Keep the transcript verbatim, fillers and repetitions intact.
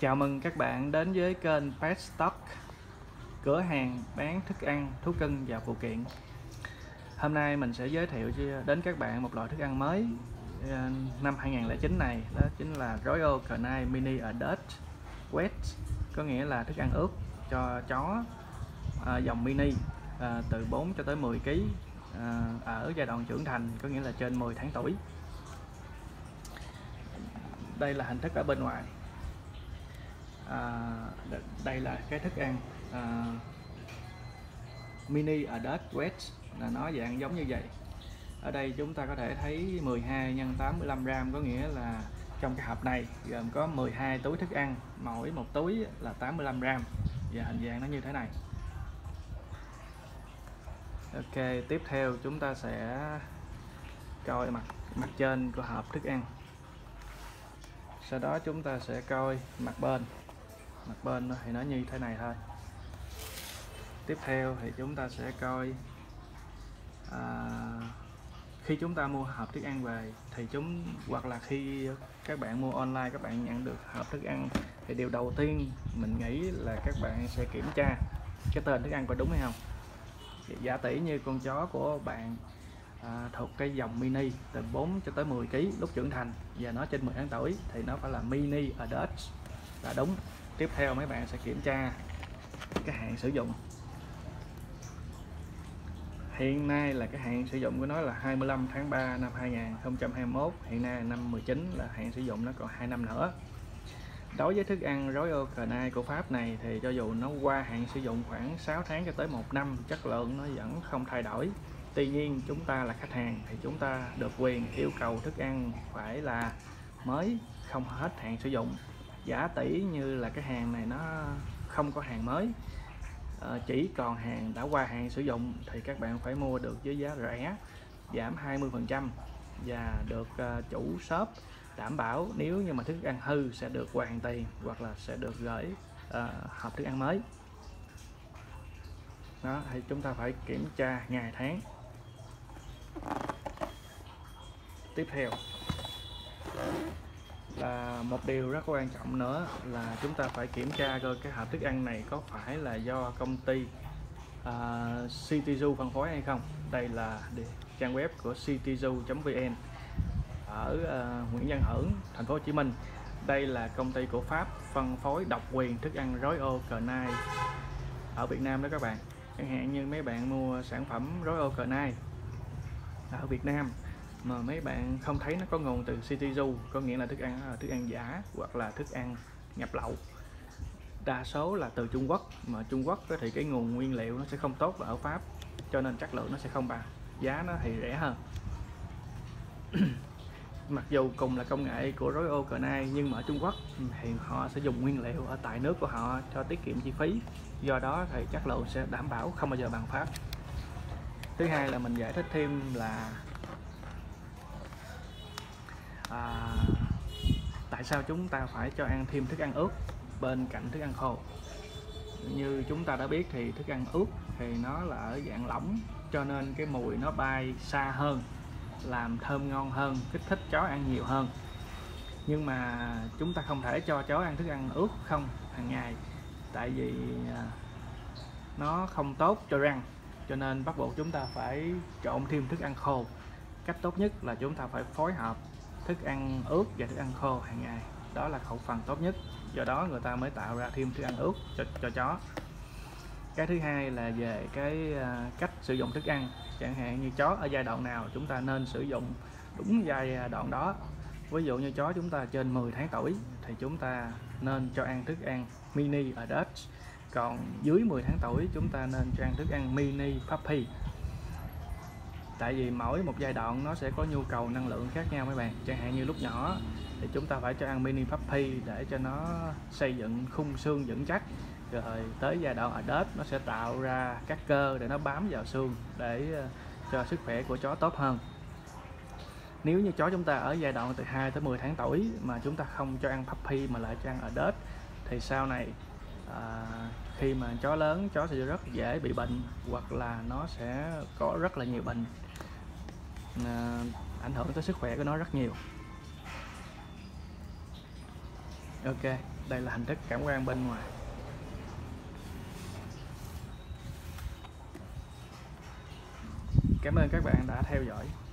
Chào mừng các bạn đến với kênh Pet Stock, cửa hàng bán thức ăn, thú cưng và phụ kiện. Hôm nay mình sẽ giới thiệu đến các bạn một loại thức ăn mới năm hai nghìn không trăm lẻ chín này, đó chính là Royal Canin Mini Adult Wet, có nghĩa là thức ăn ướt cho chó à, dòng mini à, từ bốn cho tới mười ki lô gam à, ở giai đoạn trưởng thành, có nghĩa là trên mười tháng tuổi. Đây là hình thức ở bên ngoài. À, đây là cái thức ăn à, mini adult wet, là nó dạng giống như vậy. Ở đây chúng ta có thể thấy mười hai nhân tám mươi lăm gram, có nghĩa là trong cái hộp này gồm có mười hai túi thức ăn, mỗi một túi là tám mươi lăm gram, và hình dạng nó như thế này. Ok, tiếp theo chúng ta sẽ coi mặt mặt trên của hộp thức ăn, sau đó chúng ta sẽ coi mặt bên. Mặt bên thì nó như thế này thôi. Tiếp theo thì chúng ta sẽ coi à, khi chúng ta mua hộp thức ăn về thì chúng, hoặc là khi các bạn mua online các bạn nhận được hộp thức ăn, thì điều đầu tiên mình nghĩ là các bạn sẽ kiểm tra cái tên thức ăn có đúng hay không. Giả tỷ như con chó của bạn à, thuộc cái dòng mini từ bốn cho tới mười ki lô gam lúc trưởng thành và nó trên mười tháng tuổi thì nó phải là mini adult là đúng. Tiếp theo mấy bạn sẽ kiểm tra cái hạn sử dụng. Hiện nay là cái hạn sử dụng của nó là hai mươi lăm tháng ba năm hai nghìn không trăm hai mươi mốt, hiện nay năm mười chín là hạn sử dụng nó còn hai năm nữa. Đối với thức ăn Royal Canin của Pháp này thì cho dù nó qua hạn sử dụng khoảng sáu tháng cho tới một năm, chất lượng nó vẫn không thay đổi. Tuy nhiên chúng ta là khách hàng thì chúng ta được quyền yêu cầu thức ăn phải là mới, không hết hạn sử dụng. Giả tỷ như là cái hàng này nó không có hàng mới, à, chỉ còn hàng đã qua hạn sử dụng, thì các bạn phải mua được với giá rẻ, giảm hai mươi phần trăm, và được uh, chủ shop đảm bảo nếu như mà thức ăn hư sẽ được hoàn tiền, hoặc là sẽ được gửi uh, hộp thức ăn mới. Đó, thì chúng ta phải kiểm tra ngày tháng. Tiếp theo là một điều rất quan trọng nữa là chúng ta phải kiểm tra coi cái hộp thức ăn này có phải là do công ty uh, Cityzoo phân phối hay không. Đây là trang web của cityzoo chấm vn ở uh, Nguyễn Văn Hưởng, thành phố Hồ Chí Minh. Đây là công ty của Pháp phân phối độc quyền thức ăn Royal Canin ở Việt Nam đó các bạn. Chẳng hạn như mấy bạn mua sản phẩm Royal Canin ở Việt Nam mà mấy bạn không thấy nó có nguồn từ Cityzoo, có nghĩa là thức ăn là thức ăn giả hoặc là thức ăn nhập lậu. Đa số là từ Trung Quốc, mà Trung Quốc thì cái nguồn nguyên liệu nó sẽ không tốt ở Pháp, cho nên chất lượng nó sẽ không bằng, giá nó thì rẻ hơn. Mặc dù cùng là công nghệ của Royal Canin nhưng mà ở Trung Quốc thì họ sẽ dùng nguyên liệu ở tại nước của họ cho tiết kiệm chi phí, do đó thì chất lượng sẽ đảm bảo không bao giờ bằng Pháp. Thứ hai là mình giải thích thêm là à, tại sao chúng ta phải cho ăn thêm thức ăn ướt bên cạnh thức ăn khô. Như chúng ta đã biết thì thức ăn ướt thì nó là ở dạng lỏng, cho nên cái mùi nó bay xa hơn, làm thơm ngon hơn, kích thích chó ăn nhiều hơn. Nhưng mà chúng ta không thể cho chó ăn thức ăn ướt không hàng ngày, tại vì nó không tốt cho răng, cho nên bắt buộc chúng ta phải trộn thêm thức ăn khô. Cách tốt nhất là chúng ta phải phối hợp thức ăn ướt và thức ăn khô hàng ngày, đó là khẩu phần tốt nhất, do đó người ta mới tạo ra thêm thức ăn ướt cho, cho chó. Cái thứ hai là về cái uh, cách sử dụng thức ăn, chẳng hạn như chó ở giai đoạn nào chúng ta nên sử dụng đúng giai đoạn đó. Ví dụ như chó chúng ta trên mười tháng tuổi thì chúng ta nên cho ăn thức ăn mini adult, còn dưới mười tháng tuổi chúng ta nên cho ăn thức ăn mini puppy. Tại vì mỗi một giai đoạn nó sẽ có nhu cầu năng lượng khác nhau mấy bạn. Chẳng hạn như lúc nhỏ thì chúng ta phải cho ăn mini puppy để cho nó xây dựng khung xương vững chắc, rồi tới giai đoạn adult nó sẽ tạo ra các cơ để nó bám vào xương để cho sức khỏe của chó tốt hơn. Nếu như chó chúng ta ở giai đoạn từ hai tới mười tháng tuổi mà chúng ta không cho ăn puppy mà lại cho ăn adult thì sau này à, khi mà chó lớn, chó sẽ rất dễ bị bệnh, hoặc là nó sẽ có rất là nhiều bệnh, à, ảnh hưởng tới sức khỏe của nó rất nhiều. Ok, đây là hình thức cảm quan bên ngoài. Cảm ơn các bạn đã theo dõi.